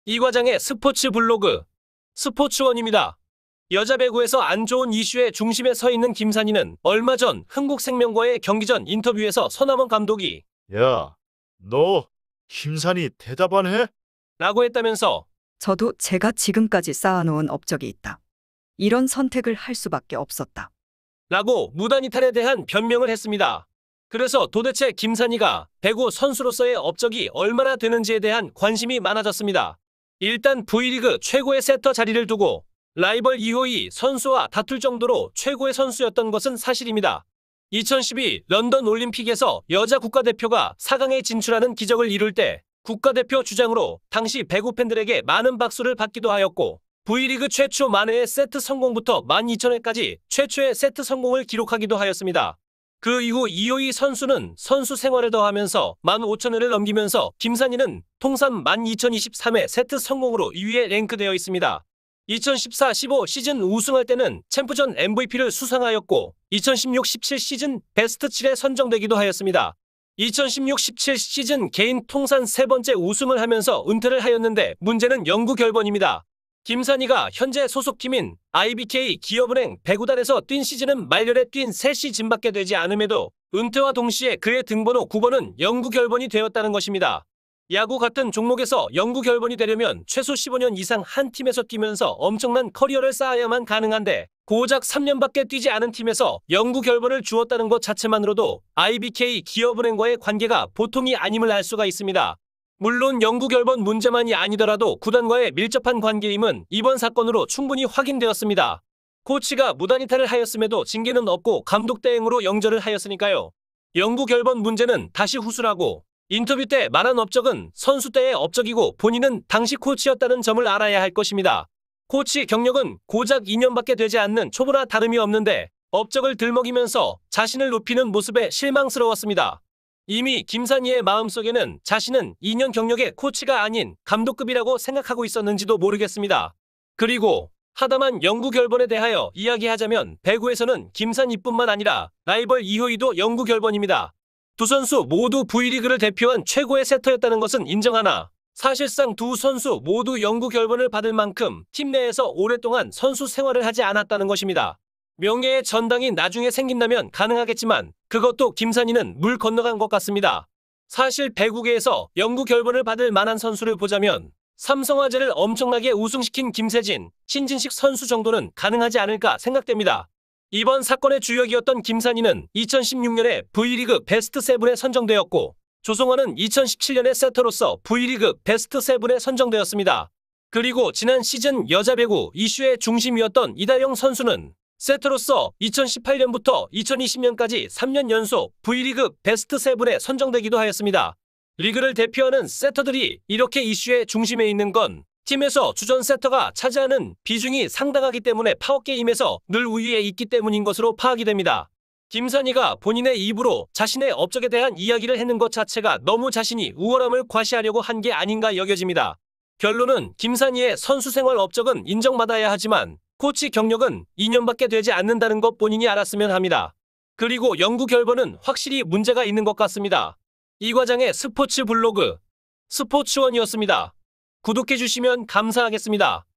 이 과장의 스포츠 블로그 스포츠원입니다. 여자 배구에서 안 좋은 이슈의 중심에 서 있는 김산희는 얼마 전 흥국생명과의 경기 전 인터뷰에서 서남원 감독이 야, 너 김산희 대답 안 해? 라고 했다면서 저도 제가 지금까지 쌓아놓은 업적이 있다. 이런 선택을 할 수밖에 없었다. 라고 무단이탈에 대한 변명을 했습니다. 그래서 도대체 김산희가 배구 선수로서의 업적이 얼마나 되는지에 대한 관심이 많아졌습니다. 일단 V리그 최고의 세터 자리를 두고 라이벌 이호이 선수와 다툴 정도로 최고의 선수였던 것은 사실입니다. 2012 런던 올림픽에서 여자 국가대표가 4강에 진출하는 기적을 이룰 때 국가대표 주장으로 당시 배구 팬들에게 많은 박수를 받기도 하였고, V리그 최초 만회의 세트 성공부터 12,000회까지 최초의 세트 성공을 기록하기도 하였습니다. 그 이후 이호이 선수는 선수 생활을 더하면서 15,000회를 넘기면서 김산희는 통산 12,023회 세트 성공으로 2위에 랭크되어 있습니다. 2014-15 시즌 우승할 때는 챔프전 MVP를 수상하였고 2016-17 시즌 베스트 7에 선정되기도 하였습니다. 2016-17 시즌 개인 통산 3번째 우승을 하면서 은퇴를 하였는데 문제는 영구 결번입니다. 김산희가 현재 소속팀인 IBK 기업은행 배구단에서 뛴 시즌은 말년에 뛴 3시즌밖에 되지 않음에도 은퇴와 동시에 그의 등번호 9번은 영구 결번이 되었다는 것입니다. 야구 같은 종목에서 영구 결번이 되려면 최소 15년 이상 한 팀에서 뛰면서 엄청난 커리어를 쌓아야만 가능한데 고작 3년밖에 뛰지 않은 팀에서 영구 결번을 주었다는 것 자체만으로도 IBK 기업은행과의 관계가 보통이 아님을 알 수가 있습니다. 물론 영구 결번 문제만이 아니더라도 구단과의 밀접한 관계임은 이번 사건으로 충분히 확인되었습니다. 코치가 무단이탈을 하였음에도 징계는 없고 감독 대행으로 영절을 하였으니까요. 영구 결번 문제는 다시 후술하고 인터뷰 때 말한 업적은 선수 때의 업적이고 본인은 당시 코치였다는 점을 알아야 할 것입니다. 코치 경력은 고작 2년밖에 되지 않는 초보나 다름이 없는데 업적을 들먹이면서 자신을 높이는 모습에 실망스러웠습니다. 이미 김산희의 마음속에는 자신은 2년 경력의 코치가 아닌 감독급이라고 생각하고 있었는지도 모르겠습니다. 그리고 하다만 영구 결번에 대하여 이야기하자면 배구에서는 김산희뿐만 아니라 라이벌 이호이도 영구 결번입니다. 두 선수 모두 V리그를 대표한 최고의 세터였다는 것은 인정하나 사실상 두 선수 모두 영구 결번을 받을 만큼 팀 내에서 오랫동안 선수 생활을 하지 않았다는 것입니다. 명예의 전당이 나중에 생긴다면 가능하겠지만 그것도 김산희는 물 건너간 것 같습니다. 사실 배구계에서 영구 결번을 받을 만한 선수를 보자면 삼성화재를 엄청나게 우승시킨 김세진, 신진식 선수 정도는 가능하지 않을까 생각됩니다. 이번 사건의 주역이었던 김산희는 2016년에 V리그 베스트 7에 선정되었고 조성원은 2017년에 세터로서 V리그 베스트 7에 선정되었습니다. 그리고 지난 시즌 여자 배구 이슈의 중심이었던 이다영 선수는 세터로서 2018년부터 2020년까지 3년 연속 V리그 베스트 7에 선정되기도 하였습니다. 리그를 대표하는 세터들이 이렇게 이슈의 중심에 있는 건 팀에서 주전 세터가 차지하는 비중이 상당하기 때문에 파워게임에서 늘 우위에 있기 때문인 것으로 파악이 됩니다. 김산희가 본인의 입으로 자신의 업적에 대한 이야기를 했는 것 자체가 너무 자신이 우월함을 과시하려고 한 게 아닌가 여겨집니다. 결론은 김산희의 선수 생활 업적은 인정받아야 하지만 코치 경력은 2년밖에 되지 않는다는 것 본인이 알았으면 합니다. 그리고 영구 결번은 확실히 문제가 있는 것 같습니다. 이 과장의 스포츠 블로그 스포츠원이었습니다. 구독해주시면 감사하겠습니다.